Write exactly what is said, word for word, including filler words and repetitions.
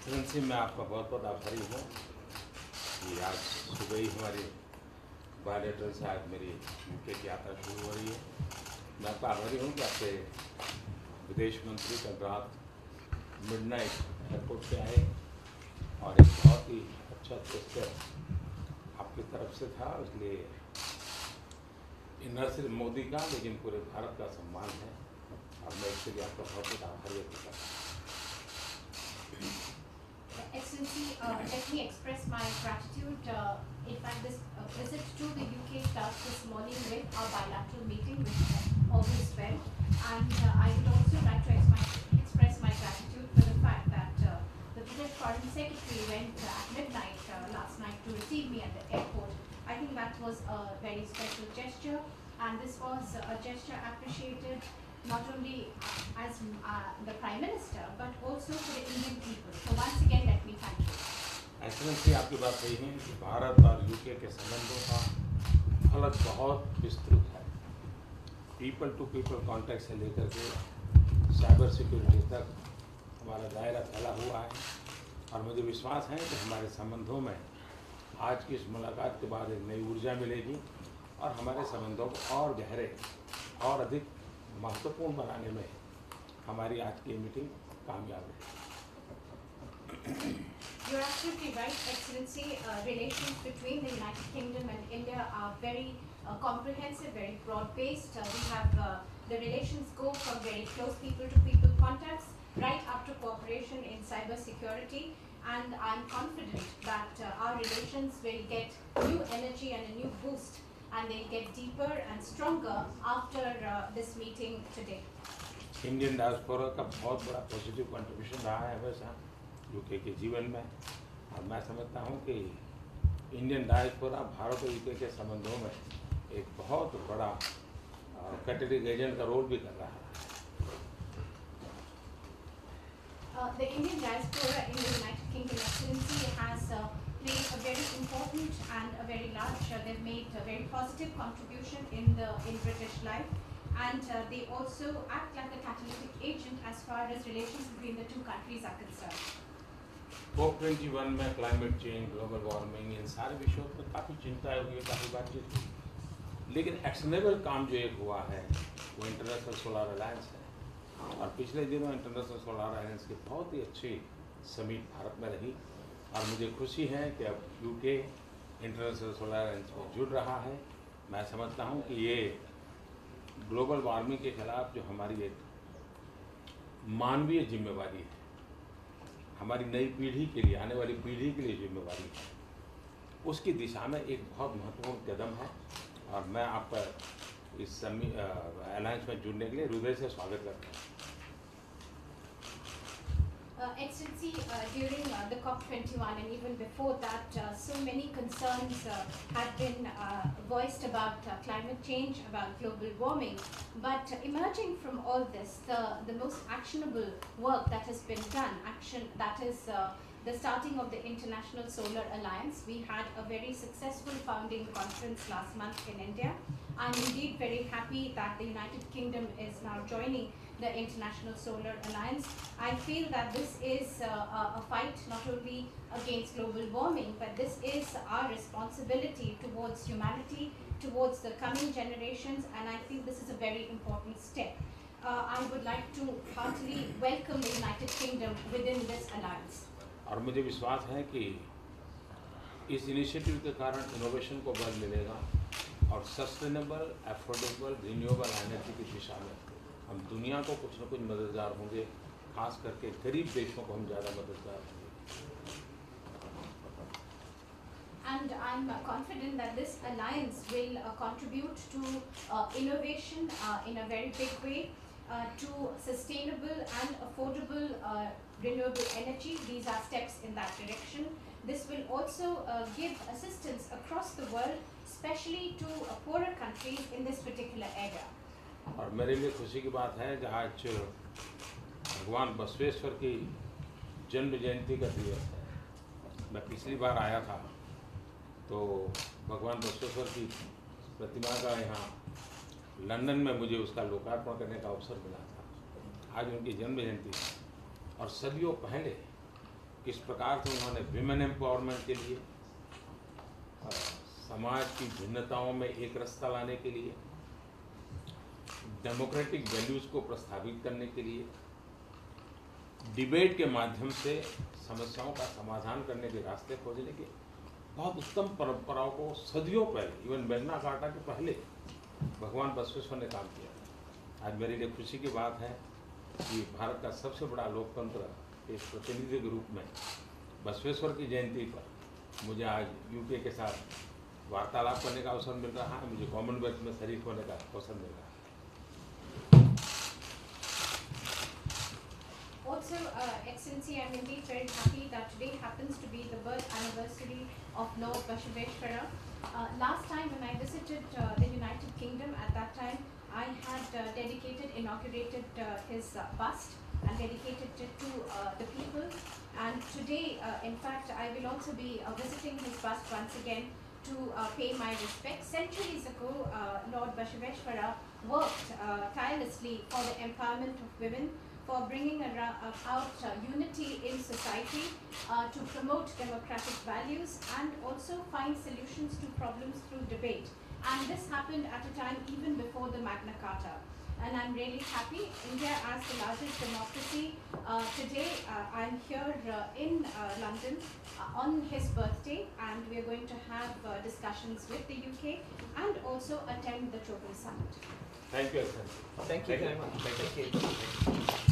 Excellency, मैं आपका बहुत बहुत आभारी हूँ कि आज सुबह ही हमारी बायलेटरल से आज मेरी यूके की यात्रा शुरू हो रही है। मैं आपका आभारी हूँ कि आपके विदेश मंत्री कल रात मिडनाइट एयरपोर्ट पे आए और एक बहुत ही अच्छा जेस्चर आपकी तरफ से था, इसलिए न सिर्फ मोदी का लेकिन पूरे भारत का सम्मान है और मैं इसके लिए आपका बहुत बहुत आभारी व्यक्त करता हूँ। Excellency, uh, let me express my gratitude. Uh, in fact, this uh, visit to the U K starts this morning with our bilateral meeting, which uh, always well. And uh, I would also like to ex my, express my gratitude for the fact that uh, the British Foreign Secretary went uh, at midnight uh, last night to receive me at the airport. I think that was a very special gesture, and this was a gesture appreciated not only uh, as uh, the Prime Minister, but also for the Indian people. So once again, let me thank you. Excellency, आपकी बात सही है कि भारत और UK के संबंधों का फलक बहुत विस्तृत है। पीपल टू पीपल कॉन्टैक्ट से लेकर के साइबर सिक्योरिटी तक हमारा दायरा फैला हुआ है और मुझे विश्वास है कि हमारे संबंधों में आज की इस मुलाकात के बाद एक नई ऊर्जा मिलेगी और हमारे संबंधों को और गहरे और अधिक महत्वपूर्ण बनाने में हमारी आज की मीटिंग कामयाब है। You're absolutely right, Excellency. Uh, relations between the United Kingdom and India are very uh, comprehensive, very broad-based. Uh, we have uh, the relations go from very close people-to-people contacts right up to cooperation in cyber security. And I'm confident that uh, our relations will get new energy and a new boost, and they'll get deeper and stronger after uh, this meeting today. Indian diaspora का बहुत बड़ा positive contribution रहा है हमेशा UK के जीवन में और मैं समझता हूँ कि इंडियन डायस्पोरा भारत और यूके के संबंधों में एक बहुत बड़ा कैटलिस्ट एजेंट का रोल भी कर रहा है। Uh, the Indian diaspora in the United Kingdom, Excellency, has uh, played a very important and a very large, uh, they've made a very positive contribution in the in British life, and uh, they also act like a catalytic agent as far as relations between the two countries are concerned. COP twenty one में climate change, global warming, इन सारे विषयों पर काफ़ी चिंता हुई, काफ़ी बातचीत हुई, लेकिन एक्शनेबल काम जो एक हुआ है वो इंटरनेशनल सोलर अलायंस है और पिछले दिनों इंटरनेशनल सोलर अलायंस की बहुत ही अच्छी समिट भारत में रही और मुझे खुशी है कि अब यूके इंटरनेशनल सोलर अलायंस में जुड़ रहा है। मैं समझता हूँ कि ये ग्लोबल वार्मिंग के खिलाफ जो हमारी एक मानवीय जिम्मेवारी है, हमारी नई पीढ़ी के लिए, आने वाली पीढ़ी के लिए जिम्मेवारी है, उसकी दिशा में एक बहुत महत्वपूर्ण कदम है और मैं आपका इस समी अलायंस में जुड़ने के लिए हृदय से स्वागत करता हूँ। Uh, Excellency, uh, during uh, the COP twenty-one and even before that, uh, so many concerns uh, have been uh, voiced about uh, climate change, about global warming. But uh, emerging from all this, the, the most actionable work that has been done, action that is uh, the starting of the International Solar Alliance. We had a very successful founding conference last month in India. I'm indeed very happy that the United Kingdom is now joining the International Solar Alliance. I feel that this is uh, a, a fight not only against global warming, but this is our responsibility towards humanity, towards the coming generations, and I feel this is a very important step. Uh, I would like to heartily welcome the United Kingdom within this alliance. और मुझे विश्वास है कि इस initiative के कारण innovation को बल मिलेगा और सस्टेनेबल, एफोर्डेबल, रिन्यूएबल एनर्जी की दिशा में हम दुनिया को कुछ न कुछ मददगार होंगे, खास करके गरीब देशों को हम ज़्यादा मददगार होंगे। And I'm uh, confident that this alliance will uh, contribute to uh, innovation uh, in a very big way, uh, to sustainable and affordable uh, renewable energy. These are steps in that direction. This will also uh, give assistance across the world, especially to uh, poorer countries in this particular area. और मेरे लिए खुशी की बात है कि आज भगवान बसवेश्वर की जन्म जयंती का दिवस है। मैं पिछली बार आया था तो भगवान बसवेश्वर की प्रतिमा का यहाँ लंदन में मुझे उसका लोकार्पण करने का अवसर मिला था। आज उनकी जन्म जयंती है और सदियों पहले किस प्रकार से उन्होंने विमेन एम्पावरमेंट के लिए, समाज की भिन्नताओं में एक रस्ता लाने के लिए, डेमोक्रेटिक वैल्यूज़ को प्रस्तावित करने के लिए, डिबेट के माध्यम से समस्याओं का समाधान करने के रास्ते खोजने के बहुत उत्तम परंपराओं को सदियों पहले, इवन मैग्ना कार्टा के पहले भगवान बसवेश्वर ने काम किया। आज मेरे लिए खुशी की बात है कि भारत का सबसे बड़ा लोकतंत्र एक प्रतिनिधि के रूप में बसवेश्वर की जयंती पर मुझे आज यूके के साथ वार्तालाप करने का अवसर मिल रहा है, मुझे कॉमनवेल्थ में शरीक होने का अवसर मिल रहा है। Also, uh, Excellency, I'm indeed very happy that today happens to be the birth anniversary of Lord Bashveshwara. Uh, last time when I visited uh, the United Kingdom, at that time I had uh, dedicated, inaugurated uh, his uh, bust and dedicated it to uh, the people. And today, uh, in fact, I will also be uh, visiting his bust once again to uh, pay my respects. Centuries ago, uh, Lord Bashveshwara worked uh, tirelessly for the empowerment of women, for bringing about uh, unity in society, uh, to promote democratic values and also find solutions to problems through debate. And this happened at a time even before the Magna Carta. And I'm really happy. India, as the largest democracy, uh, today uh, I'm here uh, in uh, London uh, on his birthday, and we're going to have uh, discussions with the U K and also attend the Trojan Summit. Thank you, sir. Thank you very much. Thank you. Thank you.